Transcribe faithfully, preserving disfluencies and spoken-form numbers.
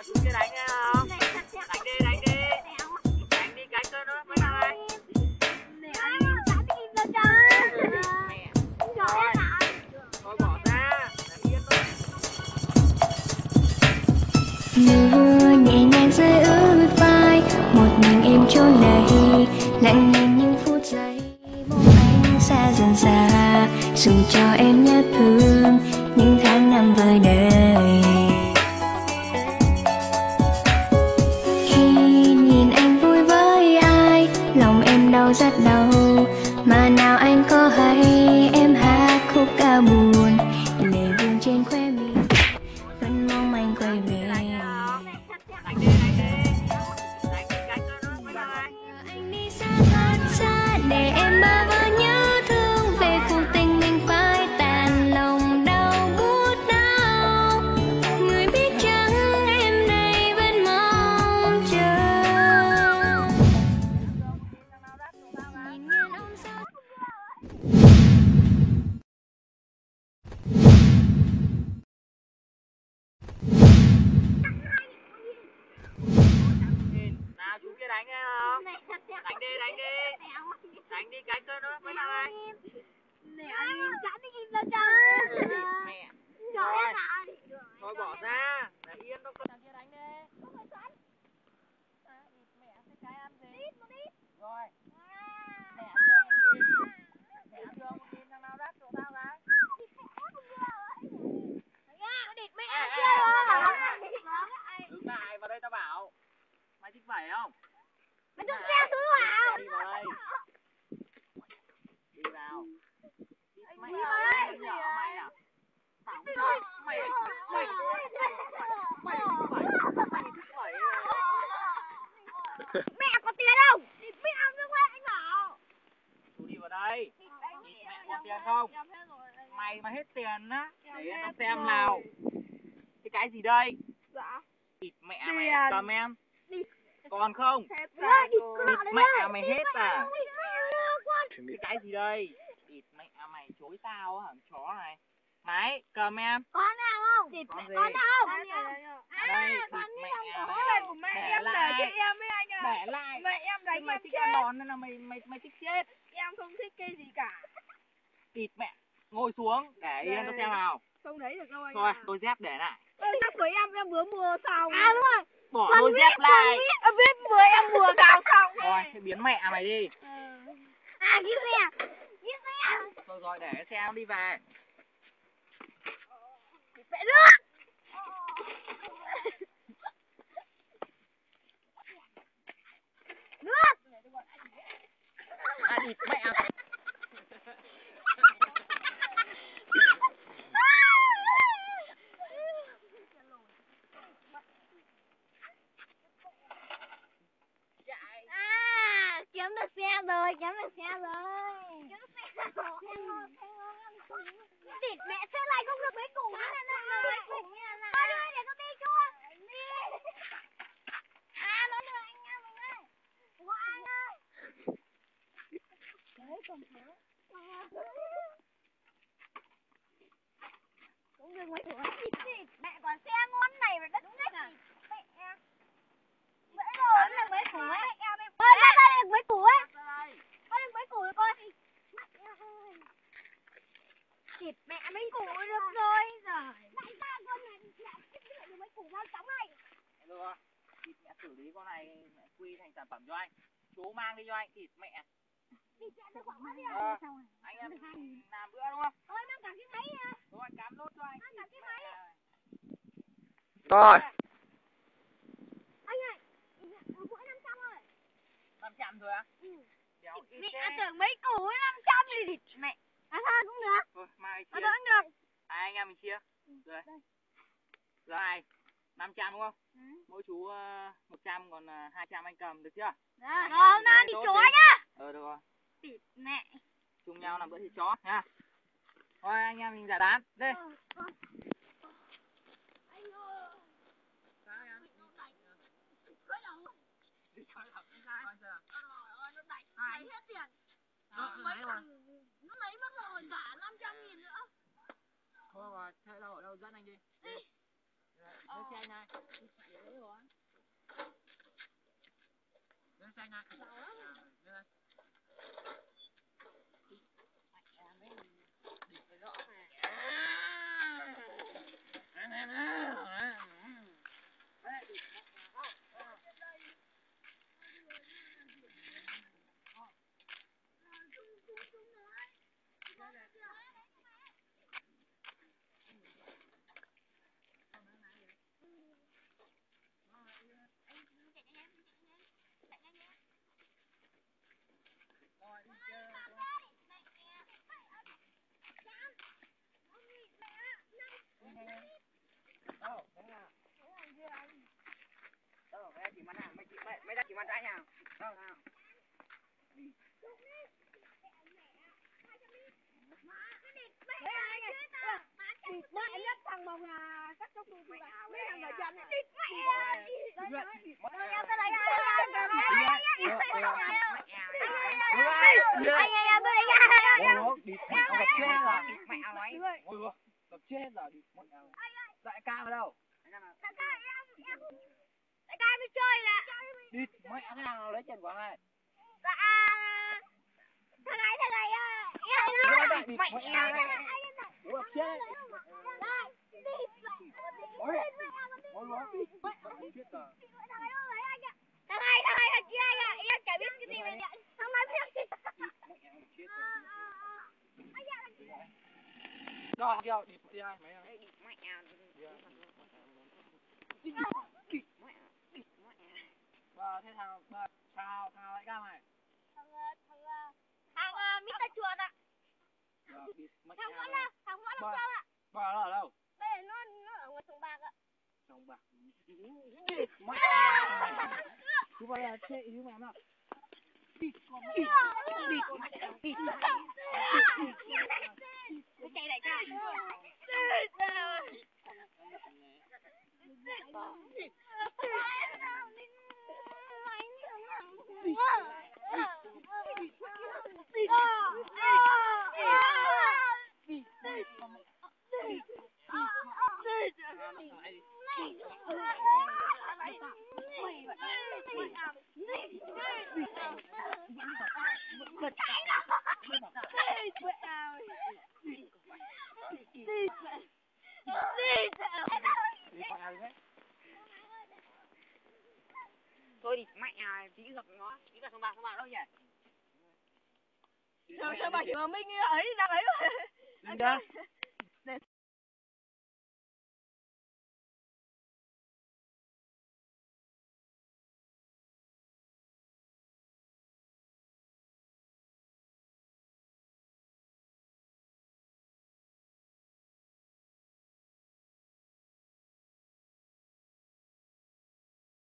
chú kia đánh nghe không? Đánh đi, đánh đi. Đánh đi cái cơ nữa, mấy thằng này. Mẹ. Thôi, thôi bỏ ra, để yên thôi. Mưa nhẹ nhàng rơi ướt vai, một mình em trốn đây, lặng nhìn những phút giây bóng anh xa dần xa, dù cho em nhớ thương những tháng năm vơi đời. Khi nhìn anh vui với ai, lòng em đau rất đau, mà nào anh có hay em hát khúc ca buồn, lệ vương trên khóe mi vẫn mong anh quay về. Đánh đi, đánh đi. Đánh đi cái cơ nữa, mấy thằng này. Anh đi xa thật xa để em bơ vơ nhớ thương về cuộc tình mình phai tàn, lòng đau buốt đau. Người biết chăng em đây vẫn mong chờ. Nhìn nhận ôm sao. Nào chú kia đánh nghe không? Đánh đi, đánh đi. Đánh đi cái cơ nữa, mấy thằng này. Mẹ. Thôi, thôi bỏ ra, để yên đâu. Thằng kia đánh đi. Mẹ cái cái ăn gì? Rồi. Mẹ đưa một nghìn. Mẹ đưa một nghìn, thằng nào đắt chỗ tao cái. Đứng lại vào đây tao bảo. Mày thích vẩy không? Mày đừng xe xuống vào. Đi vào đây. Đi vào. Mày đi vào đây. nhỏ mày à? Thằng mày mày mày mày mày thích vẩy. Mẹ có tiền không? Mẹ ăn nước hoa anh bảo. Chú đi vào đây. Mẹ có tiền không? Mày mà hết tiền á, để tao xem nào. Cái cái gì đây? Dạ. Thịt mẹ mày cầm em. Còn không? Thịt Thịt mẹ mày hết à? Cái cái gì đây? Thịt mẹ mày chối tao hả? Chó này. Mày cầm em. Có nào không? Thịt mẹ có nào không? Ở đây thịt mẹ mày. Để lại. Để lại. Mẹ em đánh mày em thích chết. ăn đòn nên là mày mày mày thích chết. Em không thích cái gì cả. Thịt mẹ. Ngồi xuống để yên tao xem nào. Không thấy được đâu anh. Thôi, đôi dép để lại. Chắc với em em vừa mua xong. À đúng rồi. Bỏ đôi dép lại. Em biết vừa em vừa cào xong. Thôi, thế biến mẹ mày đi. À cái xe. Cái xe. Rồi rồi để xe nó đi về. Mẹ nước. Nước. À thịt mẹ. À, kiếm được xe rồi, kiếm được xe rồi. Kiếm được xe rồi. Thịt mẹ xe này không được mấy củ nữa nè. Mấy củ như là. Thôi đưa để con đi cho. Đi. À, nó đưa anh nha mình ơi. Của anh ơi. Đấy còn thế. Cũng đừng mấy củ. Mẹ còn xe ngon này mà đất nhất à. Mẹ. Mẹ rồi, nó mấy củ ấy. Ơi, ra đây được mấy củ ấy. Ơi, được mấy củ rồi con. Thịt mẹ mấy củ được rồi. Rồi. Đại gia con này mẹ thích được mấy củ ngon chóng này. Được. Thịt mẹ xử lý con này mẹ quy thành sản phẩm cho anh. Chú mang đi cho anh thịt mẹ. Thịt mẹ được khoảng bao nhiêu? Ờ, anh em làm bữa đúng không? Ơi, mang cả cái máy nha. Rồi, cắm nốt cho anh. Mang cả cái máy. Rồi. Anh ơi, mỗi năm trăm rồi. năm trăm thôi á? Ừ. Đéo ít Mẹ thế. tưởng mấy củ ấy năm trăm thì thịt mẹ. À thôi cũng được. Thôi, mai À chia. thôi cũng được. À, anh em mình chia. Rồi. Rồi, năm trăm đúng không? Ừ. Mỗi chú uh, một trăm còn uh, hai trăm anh cầm được chưa? Rồi, hôm nay đi chó nhá. Ờ được rồi. Thịt mẹ. Chung nhau làm bữa thịt chó nha. Thôi anh em mình giải tán. Đi. Ừ, ừ. Anh ơi. Sao em? Cưới đầu. Đi chơi thật sao? Trời ơi, nó đánh lấy hết tiền. Nó lấy thằng nó lấy mất rồi, trả năm trăm nghìn nữa. Thôi mà chơi đâu ở đâu dẫn anh đi. Đi. Ờ, Lên xe này. Lên xe này. Lên. Đâu, thế nào? Đâu, thế chỉ mắn à? Mấy mấy mấy đã chỉ mắn trái nào? Đâu nào? Má em nhất thằng mong là cắt chốc luôn mấy thằng ở chân này. Em tới đây anh anh anh Gặp chết rồi đi một nào. Đại ca ở đâu? Đại ca em em đại ca đi chơi nè. Đi mẹ cái nào lấy tiền của ai? Dạ thằng này thằng này em mẹ Ủa gặp chết. Ôi. Ôi ôi. Chết rồi. Thằng này thằng này thằng kia anh ạ. Em chả biết cái gì về điện. Thằng này biết gì. Chết rồi. Rồi kia đi đi ai mấy em? Đi mẹ à. Bà thế thằng bà sao thằng lại ca mày? Thằng thằng thằng mít tơ chuột ạ. Thằng Võ là thằng Võ là sao ạ? Bà nó ở đâu? Đây nó nó ở ngoài sông Bạc ạ. Sông Bạc. Mẹ. Chú bà là chết chú mẹ nào? Đi con mẹ. Đi con mẹ. Đi. Cái chạy đại ca. Thôi đi mẹ à, tí gặp nó, tí gặp sông Bạc, sông Bạc đâu nhỉ? Sao sao bà chị mà Minh ấy đang ấy rồi. Đi đâu?